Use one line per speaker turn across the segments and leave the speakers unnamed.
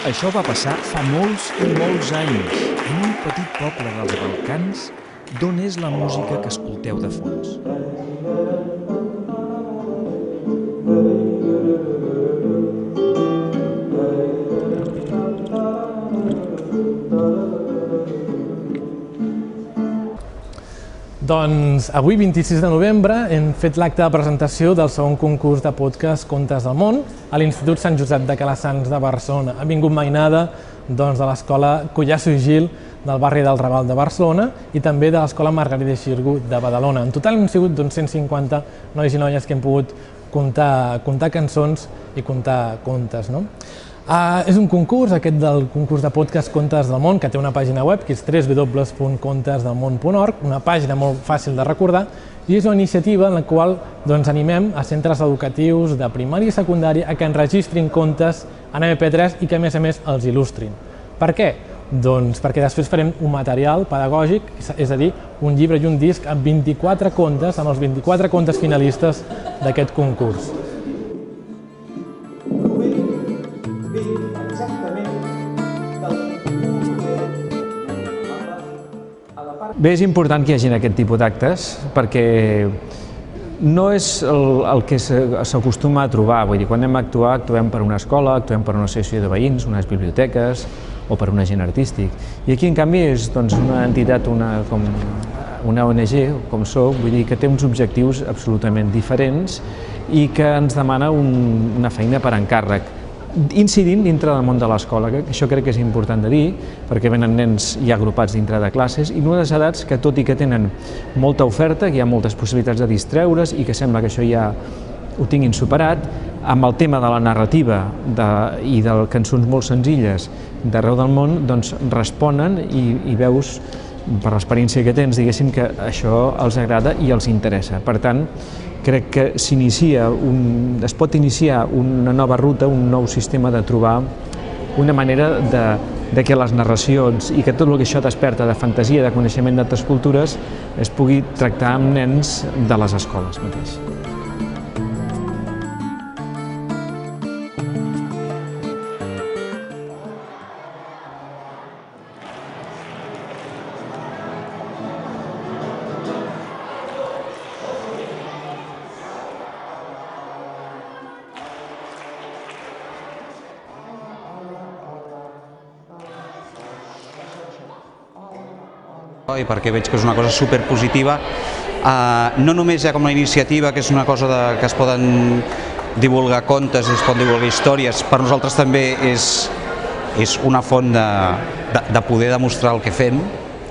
Això va passar fa molts i molts anys, en un petit poble dels Balcans, d'on és la música que escolteu de fons.
Doncs avui, 26 de novembre, hem fet l'acte de presentació del segon concurs de podcast Contes del Món a l'Institut Sant Josep de Calassanç de Barcelona. Ha vingut mainada de l'Escola Collasso i Gil del barri del Raval de Barcelona i també de l'Escola Margarida Xirgu de Badalona. En total hem sigut 150 nois i noies que hem pogut contar cançons i contar contes. És un concurs, aquest del concurs de podcast Contes del Món, que té una pàgina web, que és www.contesdelmon.org, una pàgina molt fàcil de recordar, i és una iniciativa en la qual animem a centres educatius de primària i secundària a que enregistrin contes en MP3 i que, a més, els il·lustrin. Per què? Doncs perquè després farem un material pedagògic, és a dir, un llibre i un disc amb 24 contes, amb els 24 contes finalistes d'aquest concurs.
Bé, és important que hi hagi aquest tipus d'actes perquè no és el que s'acostuma a trobar. Vull dir, quan anem a actuar, actuem per una escola, actuem per una associació de veïns, unes biblioteques o per un agent artístic. I aquí, en canvi, és una entitat, com una ONG, com soc, vull dir que té uns objectius absolutament diferents i que ens demana una feina per encàrrec, incidint dintre del món de l'escola. Això crec que és important de dir, perquè venen nens ja agrupats dintre de classes i unes edats que, tot i que tenen molta oferta, que hi ha moltes possibilitats de distreure's i que sembla que això ja ho tinguin superat, amb el tema de la narrativa i de cançons molt senzilles d'arreu del món, doncs responen i veus, per l'experiència que tens, diguéssim, que això els agrada i els interessa. Per tant, crec que es pot iniciar una nova ruta, un nou sistema de trobar una manera de que les narracions i que tot el que això desperta de fantasia, de coneixement d'altres cultures, es pugui tractar amb nens de les escoles mateix.
I perquè veig que és una cosa superpositiva, no només ja com la iniciativa, que és una cosa que es poden divulgar contes i es poden divulgar històries, per nosaltres també és una font de poder demostrar el que fem.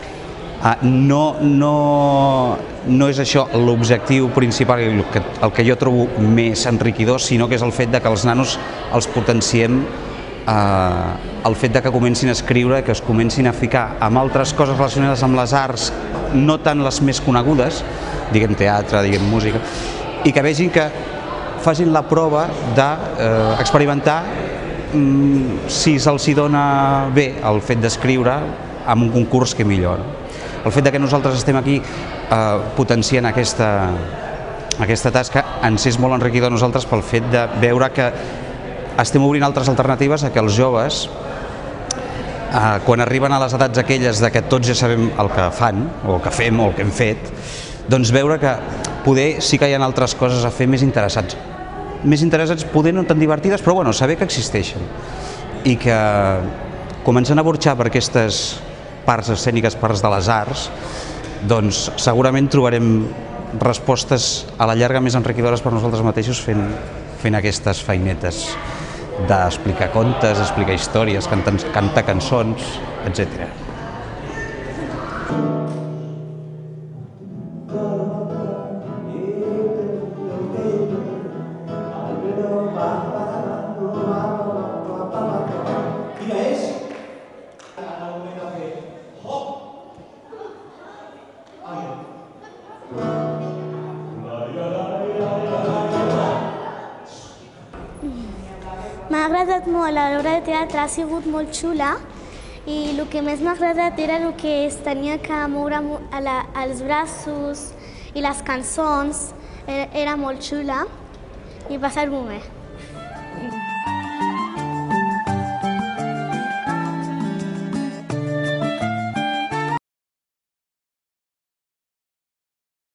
No és això l'objectiu principal, el que jo trobo més enriquidor, sinó que és el fet que els nanos els potenciem, el fet que comencin a escriure, que es comencin a ficar amb altres coses relacionades amb les arts, no tant les més conegudes, diguem teatre, diguem música, i que vegin que facin la prova d'experimentar si se'ls dona bé el fet d'escriure amb un concurs, que millor. El fet que nosaltres estem aquí potenciant aquesta tasca ens és molt enriquidor a nosaltres pel fet de veure que estem obrint altres alternatives a que els joves, quan arriben a les edats aquelles de que tots ja sabem el que fan, o el que fem, o el que hem fet, doncs veure que poder sí que hi ha altres coses a fer més interessants. Més interessants, poder no tan divertides, però bueno, saber que existeixen. I que comencen a burxar per aquestes parts escèniques, parts de les arts, doncs segurament trobarem respostes a la llarga més enriquidores per nosaltres mateixos fent aquestes feinetes d'explicar contes, explicar històries, cantar cançons, etc.
M'ha agradat molt, l'obra de teatre ha sigut molt xula i el que més m'ha agradat era el que es tenia que moure els braços i les cançons, era molt xula i passar-m'ho bé.